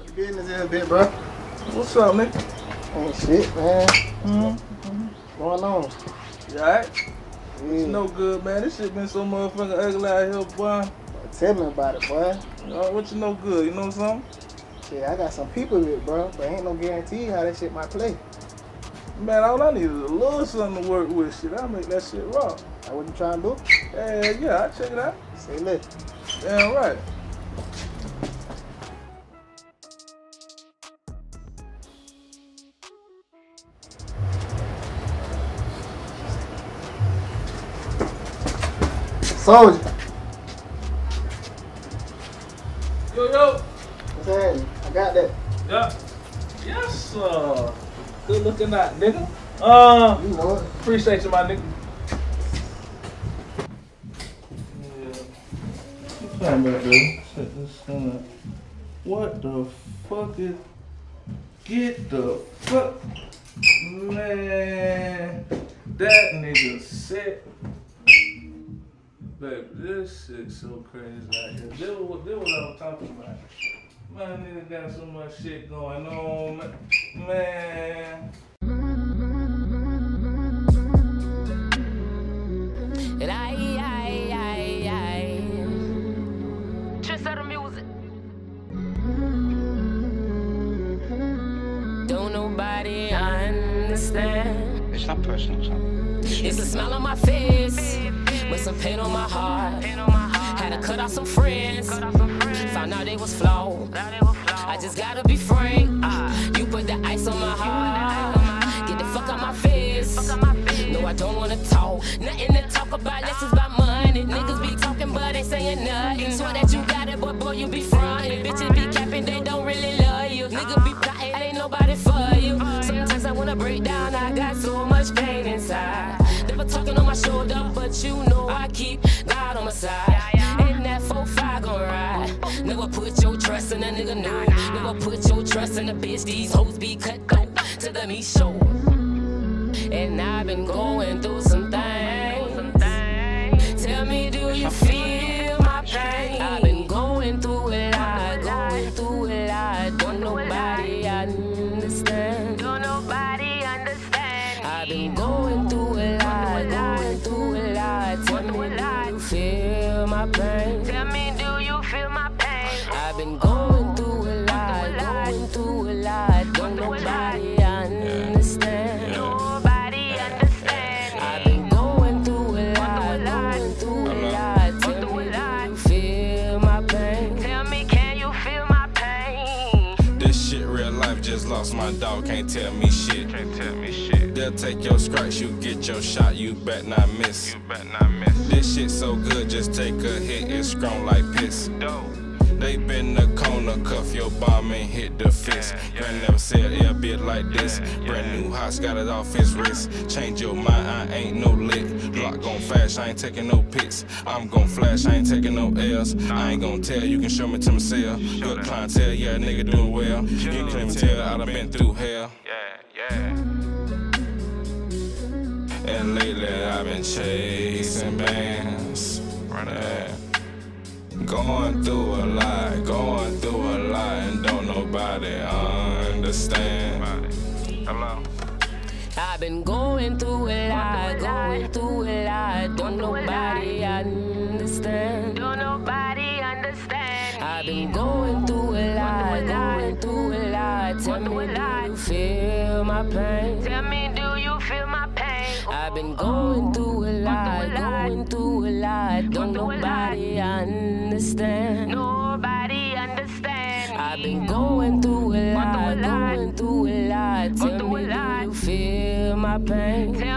Business in a bit, bro. What's up, nigga? Ain't shit, man. What's going on? You alright? Yeah. It's no good, man. This shit been so motherfucking ugly out here, boy. Tell me about it, boy. What you know good? You know something? Shit, I got some people with it, bro, but ain't no guarantee how that shit might play. Man, all I need is a little something to work with. Shit, I'll make that shit raw. That what you trying to do? Yeah, I'll check it out. Say less. Damn right. Soldier. Yo. What's happening? I got that. Yeah. Yes, sir. Good looking out, nigga. You know it. Appreciate you, my nigga. What the fuck is... Get the fuck... Man... That nigga sick. Baby, this shit's so crazy out here. This what I was talking about. My nigga got so much shit going on, man. Trendsetter music. Don't nobody understand. It's not personal, son. It's a smile on my face, with some pain on my heart. Had to cut off some friends, found out they was flawed. I just gotta be frank. You put the ice on my heart. Get the fuck out my face. No, I don't wanna talk. Nothing to talk about, less is about money. Niggas be talking, but ain't saying nothing. Swear that you got it, but boy, you be frontin'. Bitches be capping, they don't really love you. Niggas be plotting, ain't nobody for you. Sometimes I wanna break down, I got so much pain inside. Never talking on my shoulder, but you know I keep God on my side. And that 4-5 gon' ride. Never put your trust in a nigga, no. Never put your trust in a bitch. These hoes be cut go to the me show. And I've been going through some things. Tell me, do you feel my pain? I've been going through a lot, going through a lot. Don't nobody understand. Don't nobody understand. I've been going through a lot, going through a lot. Tell me, do you feel my pain? Tell me, do you feel my pain? I've been going through a lot, going through a lot. Don't nobody understand. Nobody understand. I've been going through a lot, going through a lot. Tell me, do you feel my pain? Tell me, can you feel my pain? This shit real life, just lost my dog, can't tell me shit. Can't tell me shit. They'll take your scratch, you get your shot, you bet not miss. You bet not miss. This shit so good, just take a hit, it's strong like piss. Dope. They been the corner, cuff your bomb and hit the fist. Grand never said it'll be like this. Brand new house, got it off his wrist. Change your mind, I ain't no lit. Glock gon' flash, I ain't taking no pics. I'm gon' flash, I ain't taking no L's. I ain't gon' tell, you can show me to myself. Good clientele, yeah, nigga doing well. You can't even tell, I done been through hell. Yeah. And lately I've been chasing bands. Running. Going through a lot, and don't nobody understand. Hello. I've been going through a lot, going through a lot. Don't nobody understand. Don't nobody understand. I've been going through a lot, going through a lot. Tell me, do you feel my pain? Tell me, do you feel my pain? I've been going through a lot, going through a lot. Don't nobody understand. Nobody understand. I've been going through a lot, going through a lot. Tell me, do you feel my pain?